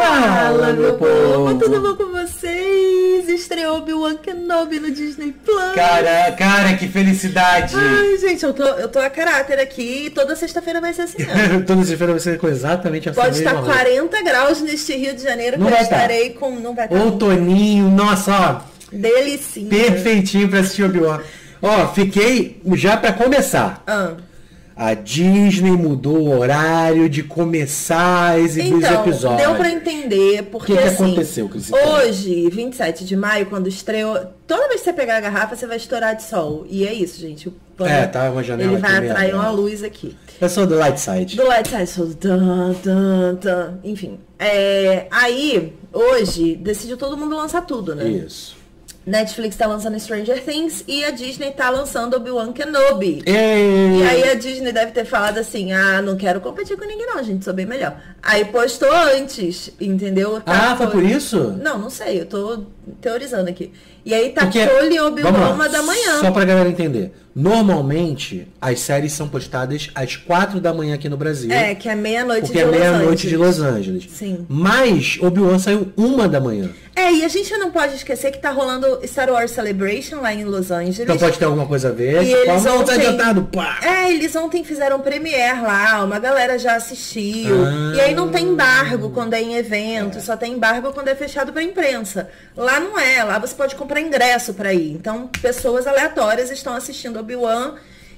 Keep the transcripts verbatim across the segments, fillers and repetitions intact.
Fala, meu povo! Tudo bom com vocês? Estreou Obi-Wan Kenobi no Disney Plus. Cara, cara, que felicidade! Ai, gente, eu tô, eu tô a caráter aqui e toda sexta-feira vai ser assim mesmo. Toda sexta-feira vai ser com exatamente essa Pode mesma estar roupa. quarenta graus neste Rio de Janeiro Não que eu vai tá. estarei com... Não vai estar. Outoninho, nossa, ó. Delicinha. Perfeitinho pra assistir Obi-Wan. Ó, fiquei já pra começar. Ah. A Disney mudou o horário de começar a exibir Então, os episódios. deu pra entender, porque O que que assim, aconteceu, Cris? hoje, vinte e sete de maio, quando estreou, toda vez que você pegar a garrafa, você vai estourar de sol. E é isso, gente. O pano, É, tá uma janela ele vai aqui meio atrair uma aberta. luz aqui. Eu sou do Light Side. Do Light Side, sou dan, dan, dan. Enfim. É, aí, hoje, decidiu todo mundo lançar tudo, né? Isso. Netflix tá lançando Stranger Things e a Disney tá lançando Obi-Wan Kenobi. Ei. E aí a Disney deve ter falado assim, ah, não quero competir com ninguém não, gente, sou bem melhor. Aí postou antes, entendeu? Ah, foi por isso? Não, não sei, eu tô teorizando aqui. E aí tá Porque- Cole e Obi-Wan Vamos lá, uma da manhã. Só pra galera entender. Normalmente, as séries são postadas às quatro da manhã aqui no Brasil. É, que é meia-noite de Porque é Los meia-noite de Angeles. Los Angeles. Sim. Mas Obi-Wan saiu uma da manhã. É, e a gente não pode esquecer que tá rolando Star Wars Celebration lá em Los Angeles. Então pode ter alguma coisa a ver. E Tipo, eles ah, não, tá ontem- adiantado. Pá. É, eles ontem fizeram premiere lá, uma galera já assistiu. Ah. E aí não tem embargo quando é em evento, só tem embargo quando é fechado pra imprensa. Lá não é, lá você pode comprar ingresso pra ir. Então, pessoas aleatórias estão assistindo Obi-Wan.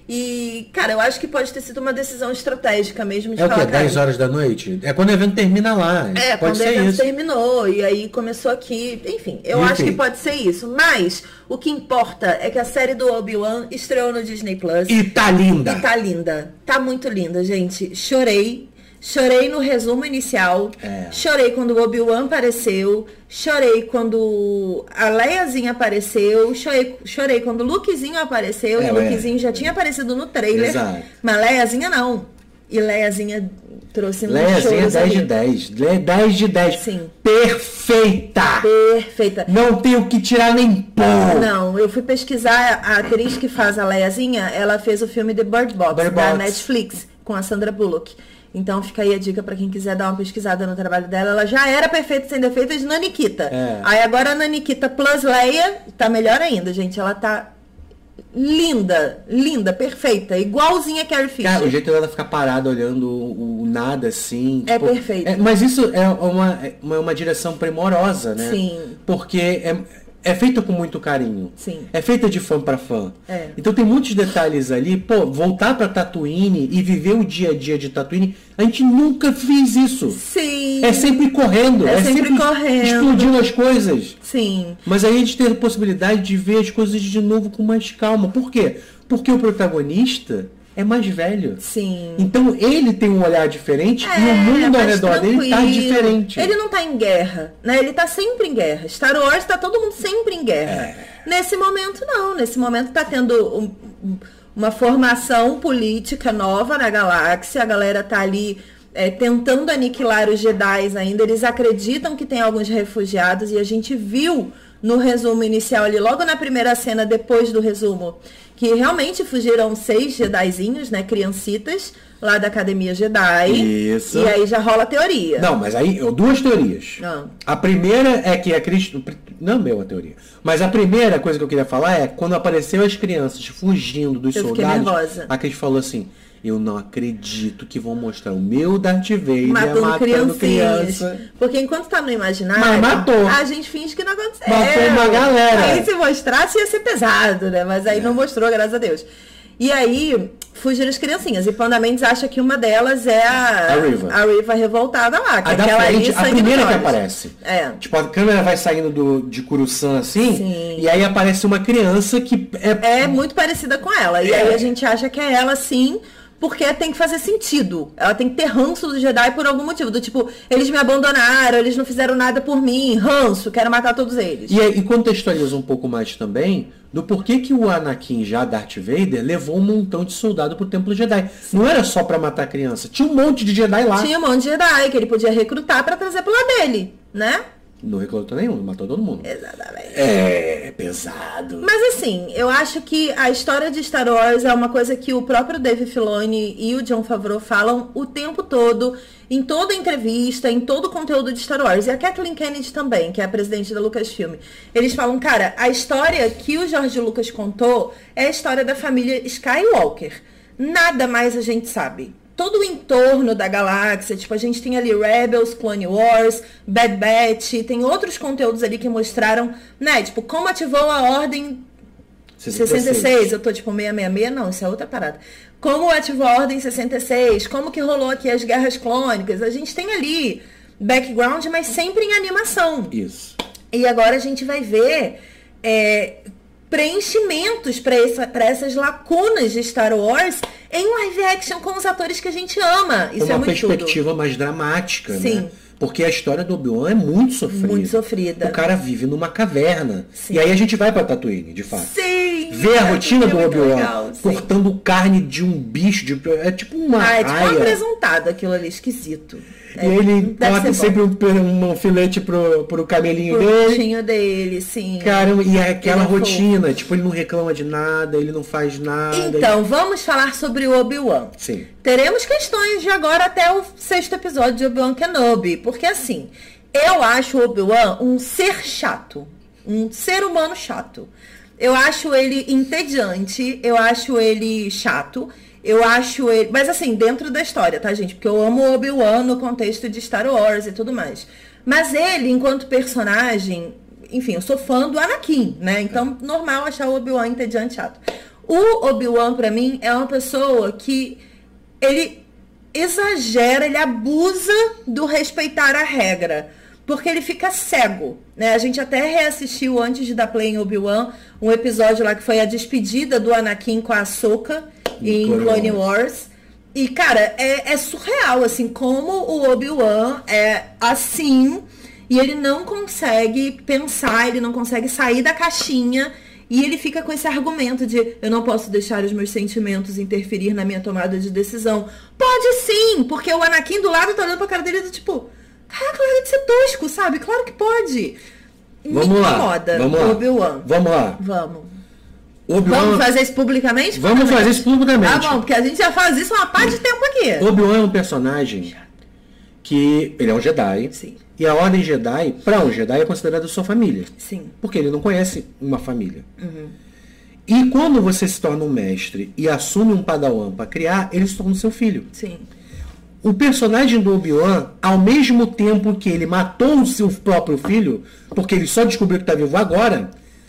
E, cara, eu acho que pode ter sido uma decisão estratégica mesmo de É o falar, quê? dez cara, horas da noite? É quando o evento termina lá. É, pode quando o ser evento isso. terminou, e aí começou aqui. Enfim, eu Enfim. acho que pode ser isso. Mas o que importa é que a série do Obi-Wan estreou no Disney Plus. E tá linda. E tá linda. Tá muito linda, gente. Chorei. Chorei no resumo inicial. É. Chorei quando o Obi-Wan apareceu. Chorei quando a Leiazinha apareceu. Chorei, chorei quando o Lukezinho apareceu. É, e o ué. Lukezinho já tinha aparecido no trailer. Exato. Mas Leiazinha não. E Leiazinha trouxe muito Leiazinha choros dez de ali. dez. Le- dez de dez. Sim. Perfeita. Perfeita. Não tem o que tirar nem pôr. Não, eu fui pesquisar a atriz que faz a Leiazinha, ela fez o filme The Bird Box, Bird da Box. Netflix, com a Sandra Bullock. Então fica aí a dica pra quem quiser dar uma pesquisada no trabalho dela. Ela já era perfeita sem defeitos na Nikita. É. Aí agora a Nikita plus Leia tá melhor ainda, gente. Ela tá linda, linda, perfeita, igualzinha a Carrie Fisher. Cara, o jeito dela ficar parada olhando o, o nada assim. É tipo, perfeito. é- mas isso é uma, é uma, uma direção primorosa, né? Sim. Porque é, é feita com muito carinho. Sim. É feita de fã pra fã. É. Então tem muitos detalhes ali. Pô, voltar pra Tatooine e viver o dia a dia de Tatooine, a gente nunca fez isso. Sim. É sempre correndo. É sempre correndo. Explodindo as coisas. Sim. Mas aí a gente tem a possibilidade de ver as coisas de novo com mais calma. Por quê? Porque o protagonista é mais velho. Sim. Então ele tem um olhar diferente É, e o mundo ao mais redor dele tá tranquilo. diferente. Ele não tá em guerra, né? Ele tá sempre em guerra. Star Wars tá todo mundo sempre em guerra. É. Nesse momento, não. Nesse momento tá tendo um- um- uma formação política nova na galáxia. A galera tá ali é, tentando aniquilar os Jedi ainda. Eles acreditam que tem alguns refugiados e a gente viu no resumo inicial ali, logo na primeira cena depois do resumo, que realmente fugiram seis Jedizinhos, né, criancitas, lá da Academia Jedi. Isso. E aí já rola a teoria. Não, mas aí, eu- duas teorias. Ah. A primeira é que a Cristo. Não é meu a teoria. Mas a primeira coisa que eu queria falar é quando apareceu as crianças fugindo dos Eu fiquei soldados. nervosa. A Cris falou assim: eu não acredito que vão mostrar o meu Darth Vader Matando, matando criancinhas. criança. Porque enquanto tá no imaginário, Mas matou. a gente finge que não aconteceu. Matou uma galera. Aí se mostrasse ia ser pesado, né? Mas aí não mostrou, graças a Deus. E aí, fugiram as criancinhas. E Panda Mendes acha que uma delas é a, A Riva. a Riva revoltada lá. Que A é da aquela frente, ali, a sangue primeira nos que olhos. aparece. É. Tipo, a câmera vai saindo do, de Coruscant assim, Sim. e aí aparece uma criança que é. É muito parecida com ela. E É. aí a gente acha que é ela sim, porque tem que fazer sentido. Ela tem que ter ranço do Jedi por algum motivo. Do tipo, eles me abandonaram, eles não fizeram nada por mim, ranço, quero matar todos eles. E, aí- e contextualiza um pouco mais também do porquê que o Anakin, já Darth Vader, levou um montão de soldado pro Templo Jedi. Não era só pra matar criança, tinha um monte de Jedi lá. Tinha um monte de Jedi que ele podia recrutar pra trazer pro lado dele, né? Não reclutou nenhum, matou todo mundo. Exatamente. É, pesado. Mas assim, eu acho que a história de Star Wars é uma coisa que o próprio Dave Filoni e o Jon Favreau falam o tempo todo, em toda entrevista, em todo o conteúdo de Star Wars. E a Kathleen Kennedy também, que é a presidente da Lucasfilm. Eles falam, cara, a história que o George Lucas contou é a história da família Skywalker. Nada mais a gente sabe. Todo o entorno da galáxia, tipo, a gente tem ali Rebels, Clone Wars, Bad Batch, tem outros conteúdos ali que mostraram, né, tipo, como ativou a Ordem sessenta e seis, eu tô tipo seiscentos e sessenta e seis, não, isso é outra parada. Como ativou a Ordem sessenta e seis, como que rolou aqui as guerras clônicas, a gente tem ali background, mas sempre em animação. Isso. E agora a gente vai ver é, preenchimentos para essa, para essas lacunas de Star Wars em live action com os atores que a gente ama. Isso uma é muito perspectiva tudo. mais dramática, Sim. né? Porque a história do Obi-Wan é muito sofrida. Muito sofrida. O cara vive numa caverna. Sim. E aí a gente vai pra Tatooine, de fato. Sim! Vê a rotina do Obi-Wan legal, cortando carne de um bicho. De, é tipo uma Ah, é tipo raia. um apresentado aquilo ali, esquisito. E é, ele corta sempre um, um filete pro, pro camelinho Pro dele. bichinho dele, sim. Caramba, e é aquela Ele é rotina. Tipo, ele não reclama de nada, ele não faz nada. Então, ele... vamos falar sobre o Obi-Wan. Sim. Teremos questões de agora até o sexto episódio de Obi-Wan Kenobi. Porque assim, eu acho o Obi-Wan um ser chato. Um ser humano chato. Eu acho ele entediante, eu acho ele chato. Eu acho ele... Mas assim, dentro da história, tá, gente? Porque eu amo o Obi-Wan no contexto de Star Wars e tudo mais. Mas ele, enquanto personagem... Enfim, eu sou fã do Anakin, né? Então, normal achar o Obi-Wan entediante chato. O Obi-Wan, pra mim, é uma pessoa que... Ele exagera, ele abusa do respeitar a regra. Porque ele fica cego, né? A gente até reassistiu, antes de dar play em Obi-Wan, um episódio lá que foi a despedida do Anakin com a Ahsoka em Clone, Clone Wars. Wars. E, cara, é, é surreal, assim, como o Obi-Wan é assim, e ele não consegue pensar, ele não consegue sair da caixinha, e ele fica com esse argumento de eu não posso deixar os meus sentimentos interferir na minha tomada de decisão. Pode sim, porque o Anakin do lado tá olhando pra cara dele do tipo... Caraca, larga de ser tosco, sabe? Claro que pode. Vamos Me lá. incomoda, Vamos lá. Obi-Wan. Vamos lá. Vamos. Obi-Wan... Vamos fazer isso publicamente? Vamos fazer isso publicamente. Tá bom, porque a gente já faz isso há uma parte de tempo aqui. Obi-Wan é um personagem que... Ele é um Jedi. Sim. E a Ordem Jedi, para um Jedi, é considerada sua família. Sim. Porque ele não conhece uma família. Uhum. E quando você se torna um mestre e assume um padawan para criar, ele se torna seu filho. Sim. O personagem do Obi-Wan, ao mesmo tempo que ele matou o seu próprio filho, porque ele só descobriu que está vivo agora,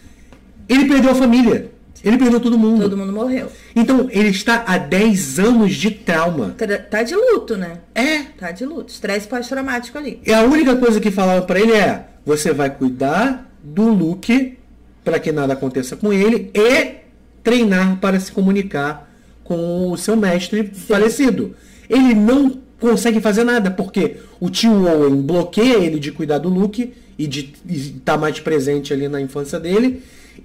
ele perdeu a família. Ele perdeu todo mundo. Todo mundo morreu. Então, ele está há dez anos de trauma. Tá de luto, né? É. Tá de luto. Estresse pós-traumático ali. E a única coisa que falavam para ele é, você vai cuidar do Luke para que nada aconteça com ele e treinar para se comunicar com o seu mestre Sim. falecido. Ele não consegue fazer nada, porque o tio Owen bloqueia ele de cuidar do Luke e de estar mais presente ali na infância dele,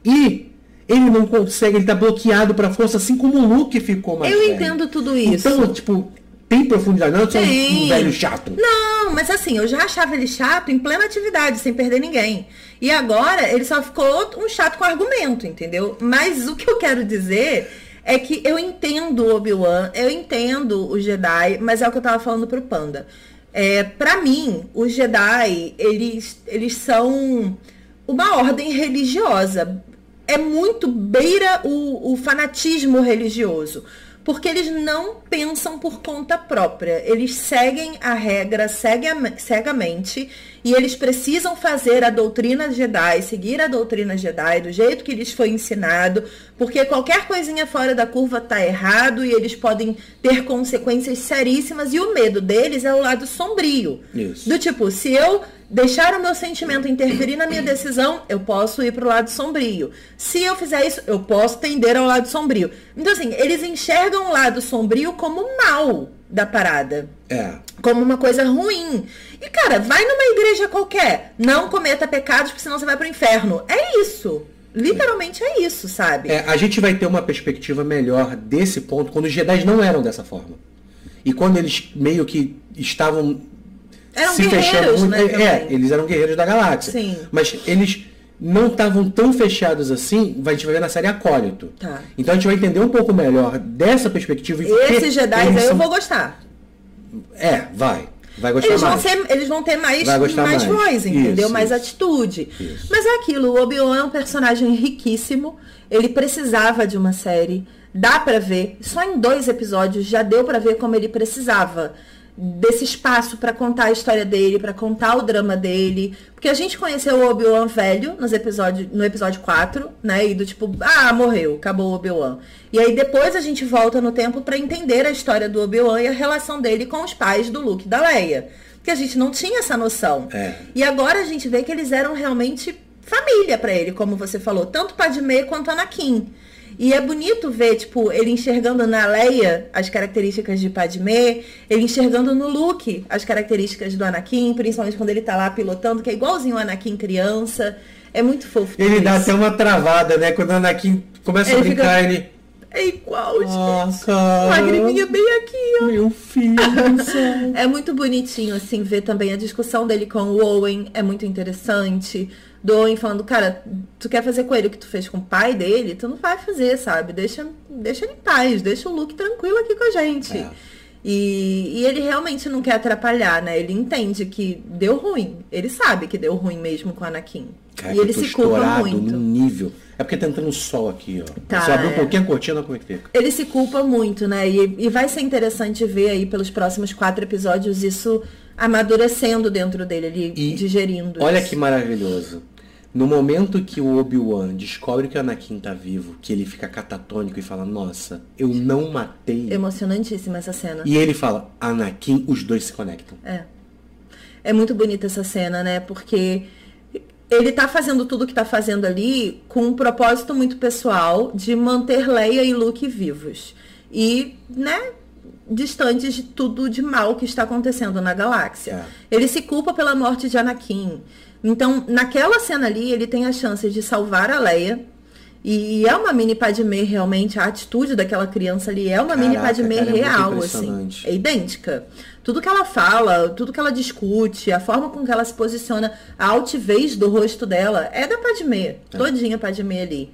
e ele não consegue, ele tá bloqueado pra força, assim como o Luke ficou mais Eu velho. entendo tudo isso. Então, tipo, tem profundidade, não é só tem. um velho chato. Não, mas assim, eu já achava ele chato em plena atividade, sem perder ninguém. E agora, ele só ficou um chato com argumento, entendeu? Mas o que eu quero dizer... É que eu entendo o Obi-Wan, eu entendo o Jedi, mas é o que eu tava falando pro Panda. É, pra mim, os Jedi, eles, eles são uma ordem religiosa. É muito beira o, o fanatismo religioso. Porque eles não pensam por conta própria. Eles seguem a regra cegamente e eles precisam fazer a doutrina Jedi, seguir a doutrina Jedi do jeito que lhes foi ensinado, porque qualquer coisinha fora da curva tá errado e eles podem ter consequências seríssimas, e o medo deles é o lado sombrio. Isso. Do tipo, se eu deixar o meu sentimento interferir na minha decisão, eu posso ir pro lado sombrio. Se eu fizer isso, eu posso tender ao lado sombrio. Então, assim, eles enxergam o lado sombrio como mal da parada. É. Como uma coisa ruim. E, cara, vai numa igreja qualquer. Não cometa pecados, porque senão você vai pro inferno. É isso. Literalmente é isso, sabe? É, a gente vai ter uma perspectiva melhor desse ponto quando os Jedi não eram dessa forma. E quando eles meio que estavam Eram se guerreiros, fechando. né, É, é, eles eram guerreiros da galáxia. Sim. Mas eles não estavam tão fechados assim, a gente vai ver na série Acólito. Tá. Então a gente vai entender um pouco melhor dessa perspectiva. Esses Jedi aí são... eu vou gostar. É, vai. Vai gostar Eles vão, mais. ser, eles vão ter mais, mais, mais voz, entendeu? isso, mais isso. atitude. Isso. Mas é aquilo, o Obi-Wan é um personagem riquíssimo. Ele precisava de uma série. Dá pra ver. Só em dois episódios já deu pra ver como ele precisava desse espaço pra contar a história dele, pra contar o drama dele. Porque a gente conheceu o Obi-Wan velho nos episódios, no episódio quatro, né? E do tipo, ah, morreu, acabou o Obi-Wan. E aí depois a gente volta no tempo pra entender a história do Obi-Wan e a relação dele com os pais do Luke e da Leia. Porque a gente não tinha essa noção. É. E agora a gente vê que eles eram realmente família pra ele, como você falou. Tanto Padmé quanto Anakin. E é bonito ver, tipo, ele enxergando na Leia as características de Padmé, ele enxergando no Luke as características do Anakin, principalmente quando ele tá lá pilotando, que é igualzinho o Anakin criança. É muito fofo. Ele dá isso. até uma travada, né? Quando o Anakin começa Ele a brincar, fica... ele... É igual, Ah, gente. cara. Lagriminha bem aqui, ó. Meu filho. É muito bonitinho, assim, ver também a discussão dele com o Owen. É muito interessante. Do Owen falando, cara, tu quer fazer com ele o que tu fez com o pai dele? Tu não vai fazer, sabe? Deixa, deixa ele em paz, deixa o Luke tranquilo aqui com a gente. É. E, e ele realmente não quer atrapalhar, né? Ele entende que deu ruim. Ele sabe que deu ruim mesmo com o Anakin. Cara, e ele eu tô se culpa estourado muito. num nível. É porque tá entrando sol aqui, ó. Tá, Se eu abrir um é. pouquinho a cortina, como é que fica? Ele se culpa muito, né? E, e vai ser interessante ver aí pelos próximos quatro episódios isso amadurecendo dentro dele, ele E digerindo. Olha isso. que maravilhoso. No momento que o Obi-Wan descobre que o Anakin tá vivo, que ele fica catatônico e fala, nossa, eu não matei. Emocionantíssima essa cena. E ele fala, Anakin, os dois se conectam. É. É muito bonita essa cena, né? Porque ele tá fazendo tudo que tá fazendo ali com um propósito muito pessoal de manter Leia e Luke vivos. E, né, distantes de tudo de mal que está acontecendo na galáxia. É. Ele se culpa pela morte de Anakin. Então, naquela cena ali, ele tem a chance de salvar a Leia. E é uma mini Padmé, realmente. A atitude daquela criança ali é uma Caraca, mini Padmé cara, é muito real, assim. impressionante. É idêntica. Tudo que ela fala, tudo que ela discute, a forma com que ela se posiciona, a altivez do rosto dela é da Padmé. É. Todinha Padmé ali.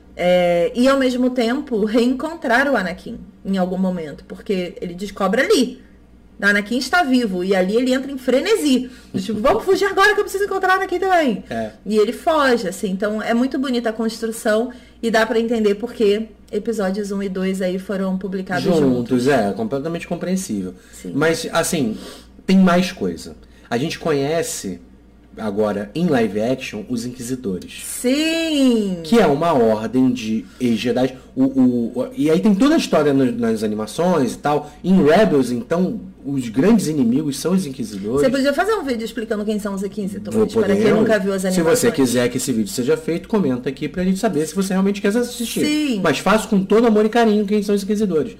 É, e ao mesmo tempo, reencontrar o Anakin em algum momento. Porque ele descobre ali. O Anakin está vivo. E ali ele entra em frenesi. Tipo, vamos fugir agora que eu preciso encontrar o Anakin também. É. E ele foge, assim. Então é muito bonita a construção. E dá pra entender porque episódios um e dois aí foram publicados juntos. Juntos, é, completamente compreensível. Sim. Mas, assim, tem mais coisa. A gente conhece, agora, em live action, os Inquisidores. Sim! Que é uma ordem de ex-Jedi. O, o, o- e aí tem toda a história no- nas animações e tal. Em Rebels, então, os grandes inimigos são os Inquisidores. Você podia fazer um vídeo explicando quem são os Inquisitores, Vou para poder. quem nunca viu as Se animações. você quiser que esse vídeo seja feito, comenta aqui pra gente saber se você realmente quer assistir. Sim. Mas faço com todo amor e carinho quem são os Inquisidores.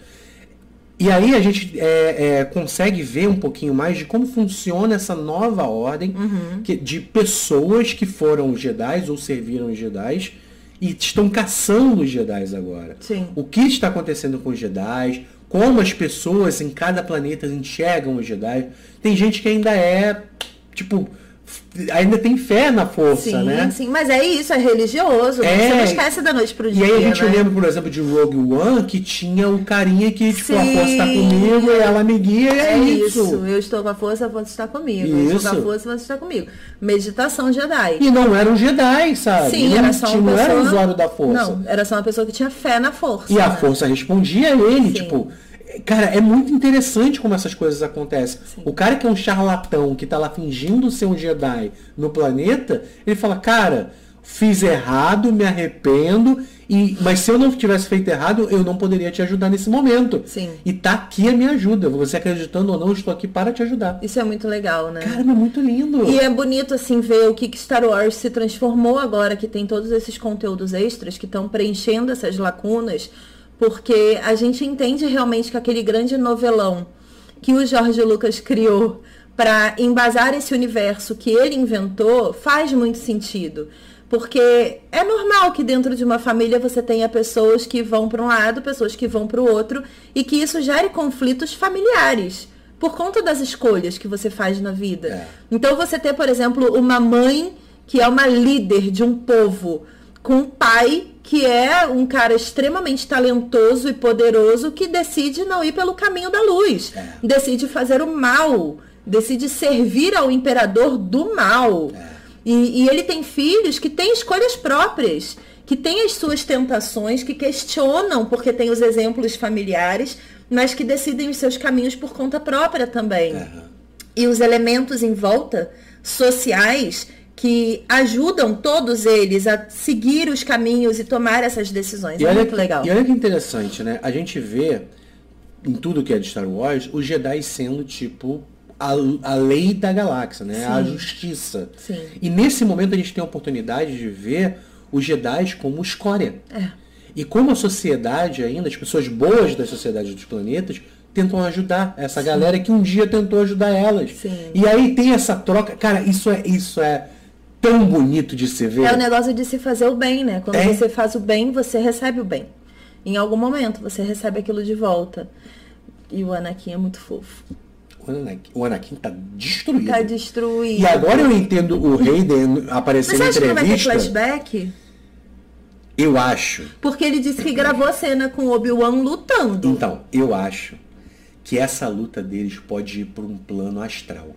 E aí a gente é, é, consegue ver um pouquinho mais de como funciona essa nova ordem Uhum. que- de pessoas que foram Jedi ou serviram os Jedi e estão caçando os Jedi agora. Sim. O que está acontecendo com os Jedi, como as pessoas em cada planeta enxergam os Jedi. Tem gente que ainda é, tipo, f- ainda tem fé na força, Sim, né? sim, mas é isso, é religioso. É. Você não esquece da noite pro E dia, aí a gente né? lembra, por exemplo, de Rogue One, que tinha o carinha que, tipo, a Sim. força tá comigo, e ela me guia, e é, É isso. isso. Eu estou com a força, a força está comigo. Eu estou Isso. com a força, a força está comigo. Meditação Jedi. E não era um Jedi, sabe? Sim, não, era só tinha- uma não era pessoa... usuário da força. Não, era só uma pessoa que tinha fé na força. E a né? força respondia a ele, Sim. tipo... Cara, é muito interessante como essas coisas acontecem. Sim. O cara que é um charlatão, que tá lá fingindo ser um Jedi no planeta, ele fala, cara, fiz errado, me arrependo, e mas se eu não tivesse feito errado, eu não poderia te ajudar nesse momento. Sim. E tá aqui a minha ajuda. Você acreditando ou não, eu estou aqui para te ajudar. Isso é muito legal, né? Cara, é muito lindo. E é bonito, assim, ver o que que Star Wars se transformou agora, que tem todos esses conteúdos extras que estão preenchendo essas lacunas, porque a gente entende realmente que aquele grande novelão que o George Lucas criou para embasar esse universo que ele inventou faz muito sentido. Porque é normal que dentro de uma família você tenha pessoas que vão para um lado, pessoas que vão para o outro, e que isso gere conflitos familiares. por conta das escolhas que você faz na vida. É. Então você ter, por exemplo, uma mãe que é uma líder de um povo, com um pai que é um cara extremamente talentoso e poderoso que decide não ir pelo caminho da luz. É. Decide fazer o mal, decide servir ao imperador do mal. É. E, e ele tem filhos que têm escolhas próprias, que têm as suas tentações, que questionam porque tem os exemplos familiares, mas que decidem os seus caminhos por conta própria também. Uhum. E os elementos em volta, sociais, que ajudam todos eles a seguir os caminhos e tomar essas decisões. E é olha muito que, legal. E olha que interessante, né? A gente vê em tudo que é de Star Wars, os Jedi sendo tipo a, a lei da galáxia, né? Sim. A justiça. Sim. E nesse momento a gente tem a oportunidade de ver os Jedi como escória. É. E como a sociedade ainda, as pessoas boas da sociedade dos planetas, tentam ajudar essa Sim. galera que um dia tentou ajudar elas. Sim. E aí tem essa troca. Cara, isso é, isso é tão bonito de se ver. É o negócio de se fazer o bem, né? Quando é. você faz o bem, você recebe o bem. Em algum momento, você recebe aquilo de volta. E o Anakin é muito fofo. O Anakin, o Anakin tá destruído. Tá destruído. E agora eu entendo o Hayden aparecendo Mas em você acha que não vai ter entrevista. flashback? Eu acho. Porque ele disse que gravou a cena com o Obi-Wan lutando. Então, eu acho que essa luta deles pode ir por um plano astral.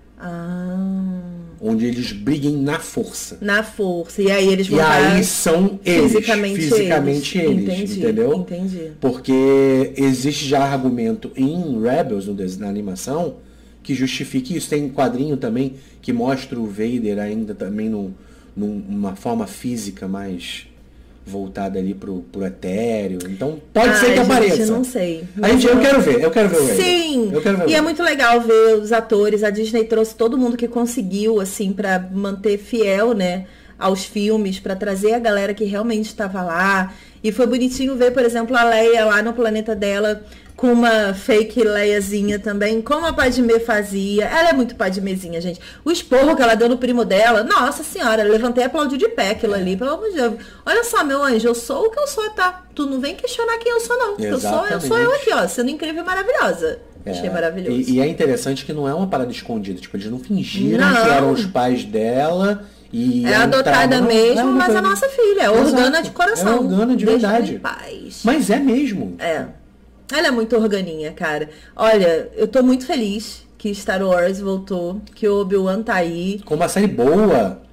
Ah. Onde eles briguem na força. Na força. E aí eles vão E estar aí são eles. fisicamente, Fisicamente eles. eles entendi, entendeu? Entendi. Porque existe já argumento em Rebels, no, na animação, que justifique isso. Tem um quadrinho também que mostra o Vader ainda também no, numa forma física mais voltada ali pro, pro etéreo. Então pode ah, ser que gente, apareça. Não sei. A gente, eu quero ver, eu quero ver o Vader. Sim, eu quero ver e é muito legal ver os atores. A Disney trouxe todo mundo que conseguiu, assim, pra manter fiel, né, aos filmes, pra trazer a galera que realmente estava lá. E foi bonitinho ver, por exemplo, a Leia lá no planeta dela com uma fake Leiazinha também, como a Padmé fazia. Ela é muito Padmezinha, gente. O esporro que ela deu no primo dela, nossa senhora, eu levantei e aplaudi de pé aquilo ali, pelo amor de Deus. Olha só, meu anjo, eu sou o que eu sou, tá? Tu não vem questionar quem eu sou, não. Eu sou, eu sou eu aqui, ó, sendo incrível e maravilhosa. É, Achei maravilhoso. E, e é interessante que não é uma parada escondida, tipo, eles não fingiram Não. que eram os pais dela. E é adotada entravam, mesmo, não, não, mas não, é nossa filha, é Exato. organa de coração. É organa de Deixa verdade. em paz. Mas é mesmo. É. Ela é muito organinha, cara. Olha, eu tô muito feliz que Star Wars voltou, que o Obi-Wan tá aí. Com uma série boa.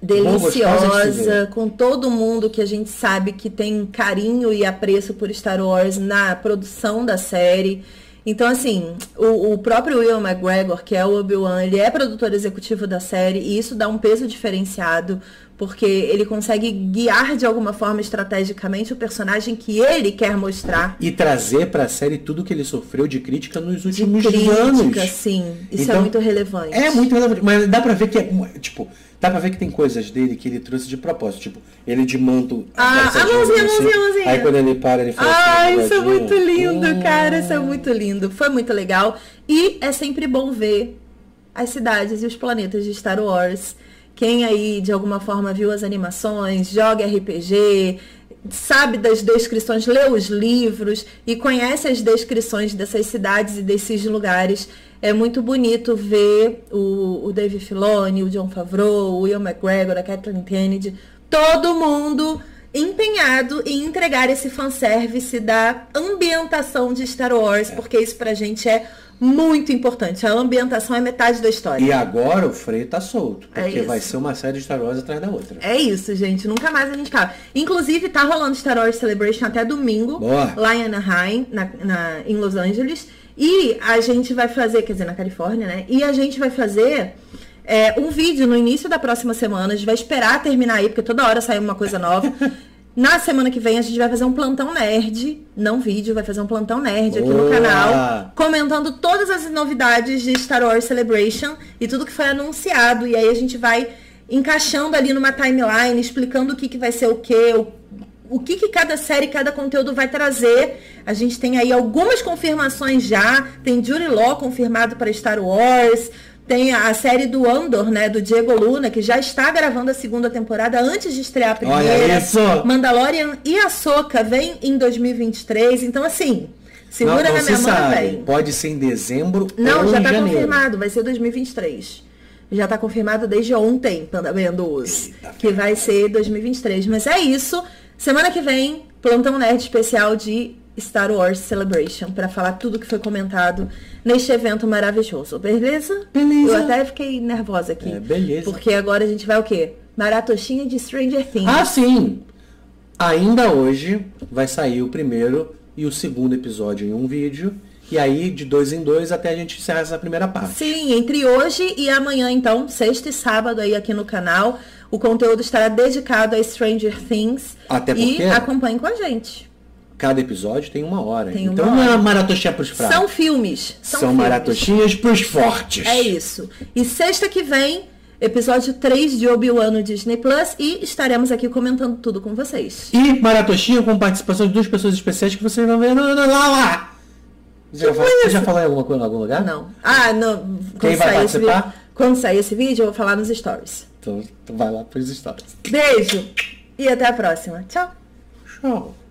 Deliciosa, com todo mundo que a gente sabe que tem carinho e apreço por Star Wars na produção da série. Então, assim, o, o próprio Ewan McGregor, que é o Obi-Wan, ele é produtor executivo da série e isso dá um peso diferenciado, porque ele consegue guiar de alguma forma estrategicamente o personagem que ele quer mostrar. E trazer pra série tudo que ele sofreu de crítica nos últimos de crítica, anos. Sim, isso então, é muito relevante. É muito relevante, mas dá pra ver que é, tipo, dá pra ver que tem coisas dele que ele trouxe de propósito, tipo, ele de manto... Ah, a mãozinha, a mãozinha, a mãozinha. Aí quando ele para, ele fala Ai, assim... isso é muito lindo, hum. cara, isso é muito lindo. Foi muito legal. E é sempre bom ver as cidades e os planetas de Star Wars. Quem aí, de alguma forma, viu as animações, joga R P G, sabe das descrições, lê os livros e conhece as descrições dessas cidades e desses lugares. É muito bonito ver o, o Dave Filoni, o Jon Favreau, o Ewan McGregor, a Kathleen Kennedy, todo mundo empenhado em entregar esse fanservice da ambientação de Star Wars, é. porque isso pra gente é muito importante. A ambientação é metade da história. E agora o freio tá solto, porque é vai ser uma série de Star Wars atrás da outra. É isso, gente. Nunca mais a gente acaba. Inclusive, tá rolando Star Wars Celebration até domingo, Boa. lá em Anaheim, na, na, em Los Angeles. E a gente vai fazer, quer dizer, na Califórnia, né? E a gente vai fazer é, um vídeo no início da próxima semana. A gente vai esperar terminar aí, porque toda hora sai uma coisa nova. Na semana que vem a gente vai fazer um plantão nerd, não vídeo, vai fazer um plantão nerd aqui Boa. no canal, comentando todas as novidades de Star Wars Celebration e tudo que foi anunciado. E aí a gente vai encaixando ali numa timeline, explicando o que, que vai ser o quê, o, o que, que cada série, cada conteúdo vai trazer. A gente tem aí algumas confirmações já, tem Jude Law confirmado para Star Wars. Tem a série do Andor, né, do Diego Luna, que já está gravando a segunda temporada antes de estrear a primeira. Olha isso! Mandalorian e Ahsoka vem em dois mil e vinte e três. Então, assim, Segura não, não na minha se mão, sabe. velho. Pode ser em dezembro Não, ou já em tá janeiro. confirmado, vai ser dois mil e vinte e três. Já tá confirmado desde ontem, Panda Mendoza, que vai ser dois mil e vinte e três. Mas é isso. Semana que vem, Plantão Nerd especial de Star Wars Celebration, pra falar tudo que foi comentado neste evento maravilhoso. Beleza? Beleza. Eu até fiquei nervosa aqui. É, beleza. Porque agora a gente vai o quê? Maratoshinha de Stranger Things. Ah, sim! Ainda hoje vai sair o primeiro e o segundo episódio em um vídeo. E aí, de dois em dois, até a gente encerrar essa primeira parte. Sim, entre hoje e amanhã, então, sexta e sábado aí aqui no canal, o conteúdo estará dedicado a Stranger Things. Até porque E acompanhe com a gente. cada episódio tem uma hora. Tem uma então não é hora. uma maratochinha pros fracos. São filmes. São, São, filmes. maratochinhas pros fortes. É isso. E sexta que vem, episódio três de Obi-Wan no Disney Plus, e estaremos aqui comentando tudo com vocês. E maratochinha com participação de duas pessoas especiais que vocês vão ver no, no, lá, lá. Você já, falou, você já falou em alguma coisa em algum lugar? Não. Ah, não. Quem Quando vai sair esse vídeo- participar? Quando sair esse vídeo, eu vou falar nos stories. Então, então vai lá pros stories. Beijo e até a próxima. Tchau. Tchau.